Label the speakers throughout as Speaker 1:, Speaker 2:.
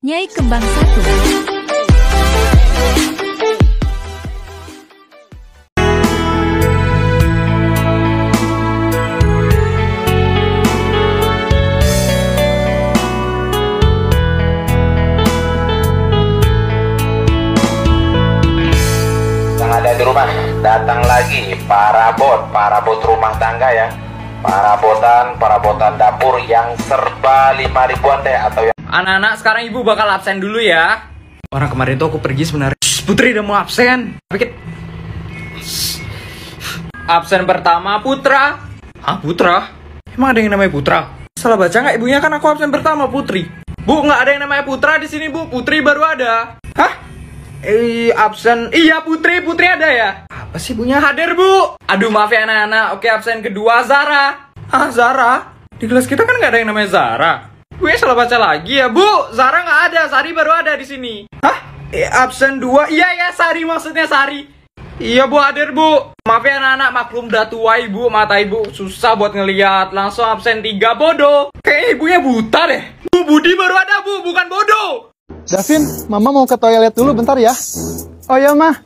Speaker 1: Nyai Kembang 1.
Speaker 2: Ada di rumah, datang lagi para bot rumah tangga ya, para botan dapur yang serba 5.000-an deh, atau yang
Speaker 3: anak-anak. Sekarang ibu bakal absen dulu ya. Orang kemarin tuh aku pergi sebenarnya. Putri udah mau absen. Absen pertama Putra. Ah, Putra? Emang ada yang namanya Putra? Salah baca nggak ibunya? Kan aku absen pertama Putri. Bu, nggak ada yang namanya Putra di sini Bu. Putri baru ada. Hah? Absen. Iya, Putri ada ya? Apa sih ibunya? Hadir Bu. Aduh, maaf ya anak-anak. Oke, absen kedua Zara. Ah, Zara? Di kelas kita kan nggak ada yang namanya Zara. Gue salah baca lagi ya Bu. Zara nggak ada, Sari baru ada di sini. Hah? Absen 2. Iya, Sari maksudnya Sari. Iya Bu, hadir Bu. Maaf ya anak-anak, maklum udah tua ibu, mata ibu susah buat ngelihat. Langsung absen 3 bodoh. Kayaknya ibunya buta deh. Bu, Budi baru ada Bu, bukan bodoh.
Speaker 4: Davin, Mama mau ke toilet dulu bentar ya. Oh ya, Mah.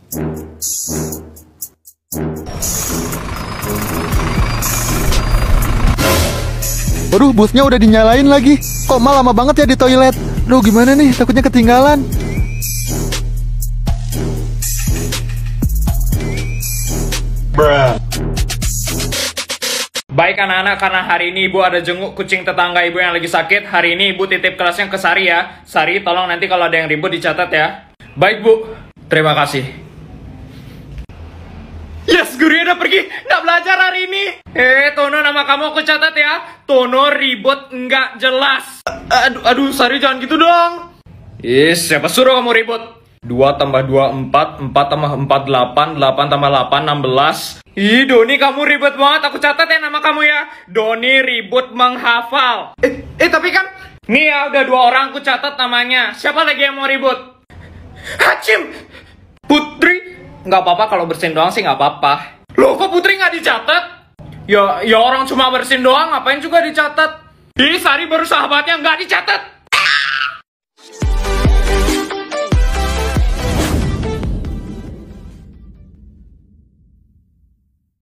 Speaker 4: Waduh, busnya udah dinyalain lagi. Kok malah lama banget ya di toilet. Duh, gimana nih? Takutnya ketinggalan.
Speaker 2: bruh.
Speaker 3: Baik anak-anak, karena hari ini ibu ada jenguk kucing tetangga ibu yang lagi sakit. Hari ini ibu titip kelasnya ke Sari ya. Sari, tolong nanti kalau ada yang ribut dicatat ya. Baik Bu, terima kasih. Yes, gurunya udah pergi, nggak belajar hari ini. Tono, nama kamu aku catat ya. Tono ribut nggak jelas. Aduh, Sari jangan gitu dong. Siapa suruh kamu ribut? 2 tambah 2, 4, 4 tambah 4, 8, 8 tambah 8, 16. Doni kamu ribet banget, aku catat ya nama kamu ya. Doni ribut menghafal. Tapi kan, nih ya udah 2 orang aku catat namanya. Siapa lagi yang mau ribut? Hacim! Putri? Nggak apa-apa kalau bersin doang sih nggak apa-apa. Loh, kok Putri nggak dicatat? Ya orang cuma bersin doang, ngapain juga dicatat? Sari baru sahabatnya nggak dicatat.